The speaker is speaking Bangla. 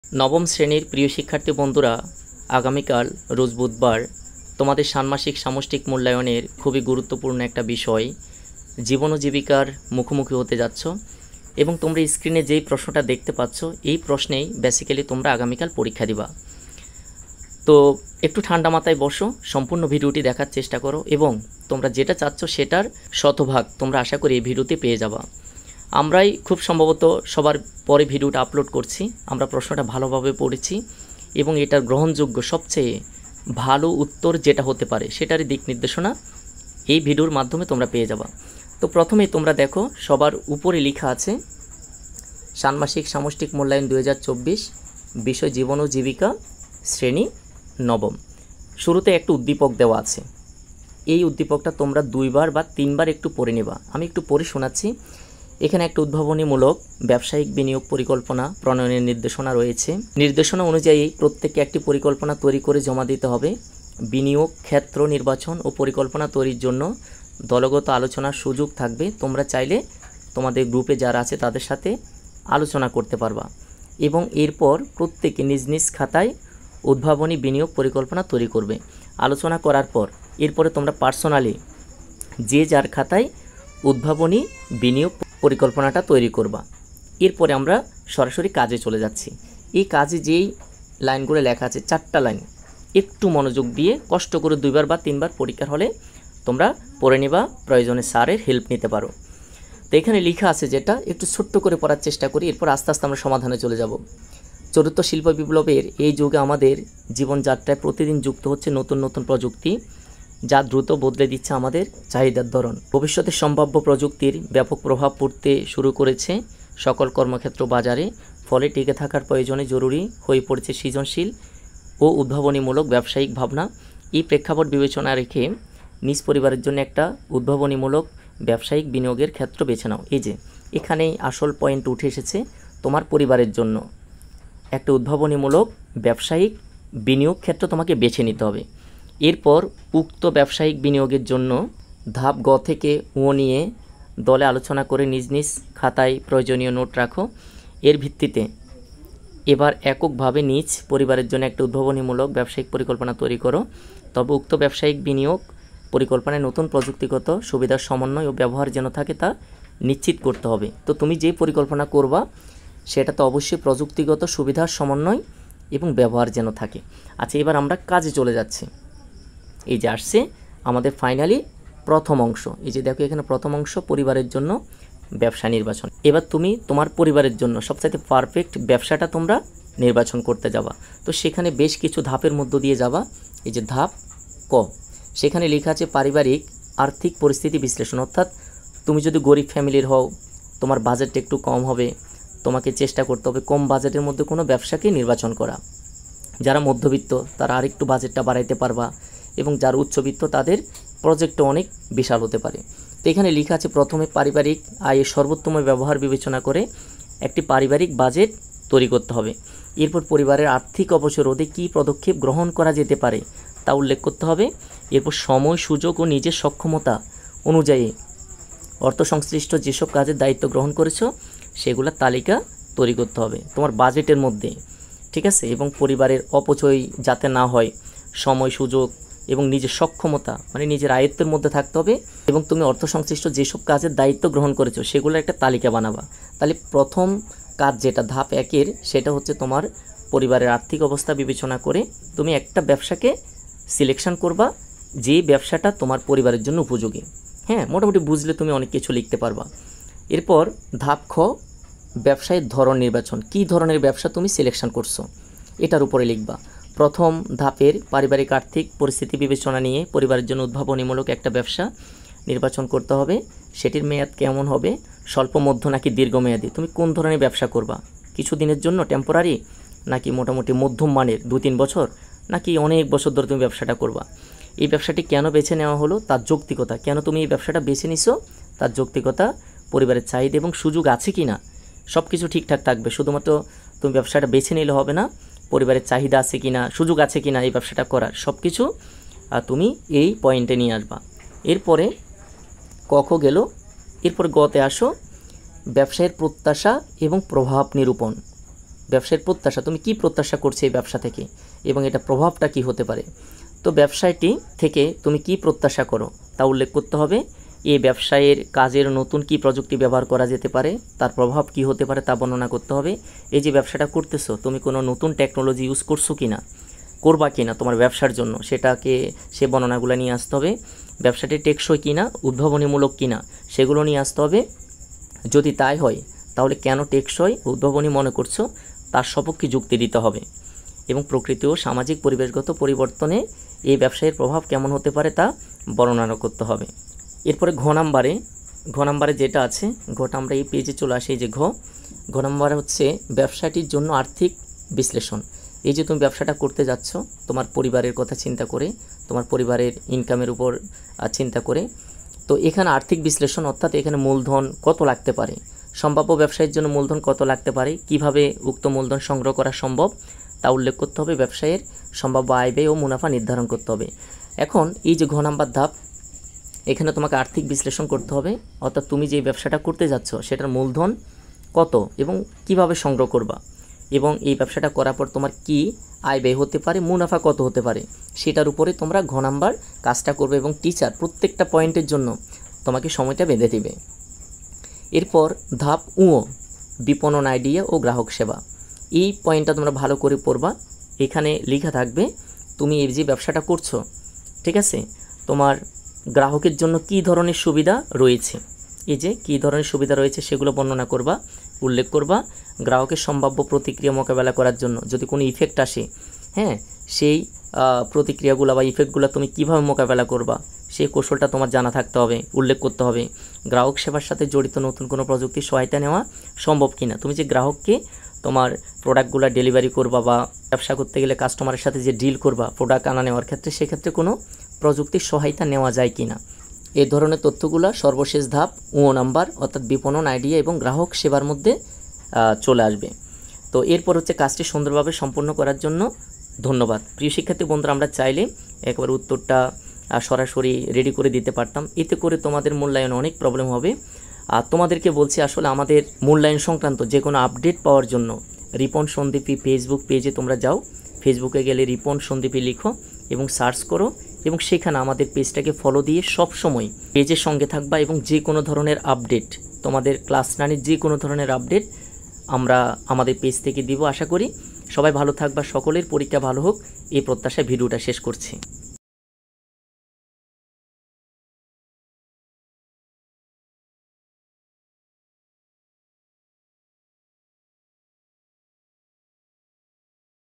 নবম শ্রেণীর প্রিয় শিক্ষার্থী বন্ধুরা, আগামীকাল রোজ বুধবার তোমাদের ষান্মাসিক সামষ্টিক মূল্যায়নের খুবই গুরুত্বপূর্ণ একটা বিষয় জীবন ও জীবিকার মুখোমুখি হতে যাচ্ছ এবং তোমরা স্ক্রিনে যেই প্রশ্নটা দেখতে পাচ্ছ এই প্রশ্নেই বেসিক্যালি তোমরা আগামীকাল পরীক্ষা দিবা। তো একটু ঠান্ডা মাথায় বসো, সম্পূর্ণ ভিডিওটি দেখার চেষ্টা করো এবং তোমরা যেটা চাচ্ছ সেটার শতভাগ তোমরা আশা করি এই ভিডিওতে পেয়ে যাবা। আমরাই খুব সম্ভবত সবার পরে ভিডিওটা আপলোড করছি। আমরা প্রশ্নটা ভালোভাবে পড়েছি এবং এটার গ্রহণযোগ্য সবচেয়ে ভালো উত্তর যেটা হতে পারে সেটারই দিক নির্দেশনা এই ভিডিওর মাধ্যমে তোমরা পেয়ে যাবা। তো প্রথমেই তোমরা দেখো, সবার উপরে লেখা আছে ষান্মাসিক সামষ্টিক মূল্যায়ন 2024, বিষয় জীবন ও জীবিকা, শ্রেণী নবম। শুরুতে একটা উদ্দীপক দেওয়া আছে। এই উদ্দীপকটা তোমরা 2বার বা 3বার একটু পড়ে নেবা। আমি একটু পড়ে শোনাচ্ছি। এখানে একটা উদ্ভাবনীমূলক ব্যবসায়িক বিনিয়োগ পরিকল্পনা প্রণয়নের নির্দেশনা রয়েছে। নির্দেশনা অনুযায়ী প্রত্যেককে একটি পরিকল্পনা তৈরি করে জমা দিতে হবে। বিনিয়োগ ক্ষেত্র নির্বাচন ও পরিকল্পনা তৈরির জন্য দলগত আলোচনার সুযোগ থাকবে। তোমরা চাইলে তোমাদের গ্রুপে যারা আছে তাদের সাথে আলোচনা করতে পারবা এবং এরপর প্রত্যেকে নিজ নিজ খাতায় উদ্ভাবনী বিনিয়োগ পরিকল্পনা তৈরি করবে। আলোচনা করার পর এরপরে তোমরা পার্সোনালি যে যার খাতায় উদ্ভাবনী বিনিয়োগ পরিকল্পনাটা তৈরি করবা। এরপরে আমরা সরাসরি কাজে চলে যাচ্ছি। এই কাজে যেই লাইনগুলো লেখা আছে 4টা লাইন একটু মনোযোগ দিয়ে কষ্ট করে 2বার বা 3বার পরীক্ষার হলে তোমরা পড়ে নেবা, প্রয়োজনে স্যারের হেল্প নিতে পারো। তো এখানে লেখা আছে যেটা একটু ছোট্ট করে পড়ার চেষ্টা করি, এরপর আস্তে আস্তে আমরা সমাধানে চলে যাব। চতুর্থ শিল্প বিপ্লবের এই যুগে আমাদের জীবনযাত্রায় প্রতিদিন যুক্ত হচ্ছে নতুন নতুন প্রযুক্তি, যা দ্রুত বদলে দিচ্ছে আমাদের চাহিদার ধরন। ভবিষ্যতে সম্ভাব্য প্রযুক্তির ব্যাপক প্রভাব পড়তে শুরু করেছে সকল কর্মক্ষেত্র বাজারে। ফলে টিকে থাকার প্রয়োজনে জরুরি হয়ে পড়েছে সৃজনশীল ও উদ্ভাবনীমূলক ব্যবসায়িক ভাবনা। এই প্রেক্ষাপট বিবেচনা রেখে নিজ পরিবারের জন্য একটা উদ্ভাবনীমূলক ব্যবসায়িক বিনিয়োগের ক্ষেত্র বেছে নাও। এই যে এখানেই আসল পয়েন্ট উঠে এসেছে, তোমার পরিবারের জন্য একটা উদ্ভাবনীমূলক ব্যবসায়িক বিনিয়োগ ক্ষেত্র তোমাকে বেছে নিতে হবে। এরপর উক্ত ব্যবসায়িক বিনিয়োগের জন্য ধাপ গ থেকে ও নিয়ে দলে আলোচনা করে নিজ নিজ খাতায় প্রয়োজনীয় নোট রাখো। এর ভিত্তিতে এবার এককভাবে নিজ পরিবারের জন্য একটা উদ্ভাবনীমূলক ব্যবসায়িক পরিকল্পনা তৈরি করো। তবে উক্ত ব্যবসায়িক বিনিয়োগ পরিকল্পনায় নতুন প্রযুক্তিগত সুবিধার সমন্বয় ও ব্যবহার যেন থাকে তা নিশ্চিত করতে হবে। তো তুমি যে পরিকল্পনা করবা সেটা তো অবশ্যই প্রযুক্তিগত সুবিধার সমন্বয় এবং ব্যবহার যেন থাকে। আচ্ছা, এবার আমরা কাজে চলে যাচ্ছি। এই যে আসছে আমাদের ফাইনালি প্রথম অংশ। এই যে দেখো এখানে প্রথম অংশ পরিবারের জন্য ব্যবসা নির্বাচন। এবার তুমি তোমার পরিবারের জন্য সবচাইতে পারফেক্ট ব্যবসাটা তোমরা নির্বাচন করতে যাবা। তো সেখানে বেশ কিছু ধাপের মধ্য দিয়ে যাবা। এই যে ধাপ ক, সেখানে লেখা আছে পারিবারিক আর্থিক পরিস্থিতি বিশ্লেষণ। অর্থাৎ তুমি যদি গরিব ফ্যামিলির হও, তোমার বাজেটটা একটু কম হবে, তোমাকে চেষ্টা করতে হবে কম বাজেটের মধ্যে কোনো ব্যবসাকে নির্বাচন করা। যারা মধ্যবিত্ত তারা আরেকটু বাজেটটা বাড়াইতে পারবা এবং যারা উচ্চবিত্ত তাদের প্রজেক্টটা অনেক বিশাল হতে পারে। তো এখানে লেখা আছে প্রথমে পারিবারিক আয়ের সর্বোত্তম ব্যবহার বিবেচনা করে একটি পারিবারিক বাজেট তৈরি করতে হবে। এরপর পরিবারের আর্থিক অবসর রোধে কী পদক্ষেপ গ্রহণ করা যেতে পারে তা উল্লেখ করতে হবে। এরপর সময় সুযোগ ও নিজের সক্ষমতা অনুযায়ী অর্থ সংশ্লিষ্ট যেসব কাজের দায়িত্ব গ্রহণ করেছো সেগুলোর তালিকা তৈরি করতে হবে তোমার বাজেটের মধ্যে, ঠিক আছে। এবং পরিবারের অপচয় যাতে না হয়, সময় সুযোগ এবং নিজের সক্ষমতা মানে নিজের আয়ত্তের মধ্যে থাকতে হবে। এবং তুমি অর্থ সংশ্লিষ্ট যেসব কাজের দায়িত্ব গ্রহণ করেছো সেগুলোর একটা তালিকা বানাবা। তাহলে প্রথম কাজ যেটা ধাপ 1-এর সেটা হচ্ছে তোমার পরিবারের আর্থিক অবস্থা বিবেচনা করে তুমি একটা ব্যবসাকে সিলেকশন করবা যে ব্যবসাটা তোমার পরিবারের জন্য উপযোগী। হ্যাঁ, মোটামুটি বুঝলে তুমি অনেক কিছু লিখতে পারবা। এরপর ধাপ খ, ব্যবসায়ের ধরন নির্বাচন। কী ধরনের ব্যবসা তুমি সিলেকশন করছো এটার উপরে লিখবা। প্রথম ধাপের পারিবারিক আর্থিক পরিস্থিতি বিবেচনা নিয়ে পরিবারের জন্য উদ্ভাবনীমূলক একটা ব্যবসা নির্বাচন করতে হবে। সেটির মেয়াদ কেমন হবে, স্বল্প মধ্য নাকি দীর্ঘমেয়াদী? তুমি কোন ধরনের ব্যবসা করবা, কিছুদিনের জন্য টেম্পোরারি নাকি মোটামুটি মধ্যম মানের 2-3 বছর নাকি অনেক বছর ধরে তুমি ব্যবসাটা করবা? এই ব্যবসাটি কেন বেছে নেওয়া হলো তার যৌক্তিকতা, কেন তুমি এই ব্যবসাটা বেছে নিছো তার যৌক্তিকতা, পরিবারের চাহিদা এবং সুযোগ আছে কি না, সব কিছু ঠিকঠাক থাকবে। শুধুমাত্র তুমি ব্যবসাটা বেছে নিলে হবে না, পরিবারের চাহিদা আছে কি না, সুযোগ আছে কি না এই ব্যবসাটা করার, সব কিছু তুমি এই পয়েন্টে নিয়ে আসবা। এরপরে ক গেল, এরপরে গতে আসো ব্যবসায়ের প্রত্যাশা এবং প্রভাব নিরূপণ। ব্যবসায়ের প্রত্যাশা, তুমি কি প্রত্যাশা করছো এই ব্যবসা থেকে এবং এটা প্রভাবটা কি হতে পারে। তো ব্যবসায়টি থেকে তুমি কি প্রত্যাশা করো তা উল্লেখ করতে হবে। এই ব্যবসায়ের কাজের নতুন কি প্রযুক্তি ব্যবহার করা যেতে পারে, তার প্রভাব কি হতে পারে তা বর্ণনা করতে হবে। এই যে ব্যবসাটা করতেছো, তুমি কোনো নতুন টেকনোলজি ইউজ করছো কি না, করবা কি না তোমার ব্যবসার জন্য, সেটাকে সে বর্ণনাগুলো নিয়ে আসতে হবে। ব্যবসাটি টেকসই কি না, উদ্ভাবনীমূলক কি না, সেগুলো নিয়ে আসতে হবে। যদি তাই হয় তাহলে কেন টেকসই উদ্ভাবনী মনে করছো তার সপক্ষে যুক্তি দিতে হবে। এবং প্রকৃতি ও সামাজিক পরিবেশগত পরিবর্তনে এই ব্যবসায়ের প্রভাব কেমন হতে পারে তা বর্ণনা করতে হবে। এরপরে ঘ নাম্বারে যেটা আছে, ঘটা আমরা এই পেজে চলে আসি। যে ঘ নাম্বারে হচ্ছে ব্যবসাটির জন্য আর্থিক বিশ্লেষণ। এই যে তুমি ব্যবসাটা করতে যাচ্ছ তোমার পরিবারের কথা চিন্তা করে, তোমার পরিবারের ইনকামের উপর চিন্তা করে, তো এখানে আর্থিক বিশ্লেষণ অর্থাৎ এখানে মূলধন কত লাগতে পারে, সম্ভাব্য ব্যবসায়ের জন্য মূলধন কত লাগতে পারে, কিভাবে উক্ত মূলধন সংগ্রহ করা সম্ভব তা উল্লেখ করতে হবে। ব্যবসায়ের সম্ভাব্য আয় ব্যয় ও মুনাফা নির্ধারণ করতে হবে। এখন এই যে ঘ নাম্বার ধাপ, এখানে তোমাকে আর্থিক বিশ্লেষণ করতে হবে, অর্থাৎ তুমি যে ব্যবসাটা করতে যাচ্ছ সেটার মূলধন কত এবং কিভাবে সংগ্রহ করবা, এবং এই ব্যবসাটা করার পর তোমার কি আয় ব্যয় হতে পারে, মুনাফা কত হতে পারে, সেটার উপরে তোমরা ঘ নাম্বার কাজটা করবে। এবং টিচার প্রত্যেকটা পয়েন্টের জন্য তোমাকে সময়টা বেঁধে দিবে। এরপর ধাপ বিপণন আইডিয়া ও গ্রাহক সেবা। এই পয়েন্টটা তোমরা ভালো করে পড়বা। এখানে লেখা থাকবে তুমি এই যে ব্যবসাটা করছো, ঠিক আছে, তোমার গ্রাহকের জন্য কি ধরনের সুবিধা রয়েছে, এই যে কী ধরনের সুবিধা রয়েছে সেগুলো বর্ণনা করবা, উল্লেখ করবা। গ্রাহকের সম্ভাব্য প্রতিক্রিয়া মোকাবেলা করার জন্য যদি কোনো ইফেক্ট আসে, হ্যাঁ, সেই প্রতিক্রিয়াগুলো বা ইফেক্টগুলো তুমি কিভাবে মোকাবেলা করবা সেই কৌশলটা তোমার জানা থাকতে হবে, উল্লেখ করতে হবে। গ্রাহক সেবার সাথে জড়িত নতুন কোনো প্রযুক্তির সহায়তা নেওয়া সম্ভব কিনা, তুমি যে গ্রাহককে তোমার প্রোডাক্টগুলো ডেলিভারি করবা বা ব্যবসা করতে গেলে কাস্টমারের সাথে যে ডিল করবা প্রোডাক্ট আনা নেওয়ার ক্ষেত্রে, সেক্ষেত্রে কোনো প্রযুক্তির সহায়তা নেওয়া যায় কিনা, এই ধরনের তথ্যগুলো সর্বশেষ ধাপ নাম্বার অর্থাৎ বিপণন আইডিয়া এবং গ্রাহক সেবার মধ্যে চলে আসবে। তো এরপর হচ্ছে কাজটি সুন্দরভাবে সম্পন্ন করার জন্য ধন্যবাদ। প্রিয় শিক্ষার্থী বন্ধুরা, আমরা চাইলে একবার উত্তরটা সরাসরি রেডি করে দিতে পারতাম, এতে করে তোমাদের মূল্যায়নে অনেক প্রবলেম হবে। আর তোমাদেরকে বলছি আসলে আমাদের মূল্যায়ন সংক্রান্ত যে কোনো আপডেট পাওয়ার জন্য রিপন সন্দীপী ফেসবুক পেজে তোমরা যাও, ফেসবুকে গেলে রিপন সন্দীপী লিখো এবং সার্চ করো, এবং সেখানে আমাদের পেজটাকে ফলো দিয়ে সব সময় পেজের সঙ্গে থাকবা। এবং যে কোনো ধরনের আপডেট, তোমাদের ক্লাস 9-এর যে কোনো ধরনের আপডেট আমরা আমাদের পেজ থেকে দিব। আশা করি সবাই ভালো থাকবা, সকলের পরীক্ষা ভালো হোক এই প্রত্যাশায় ভিডিওটা শেষ করছি।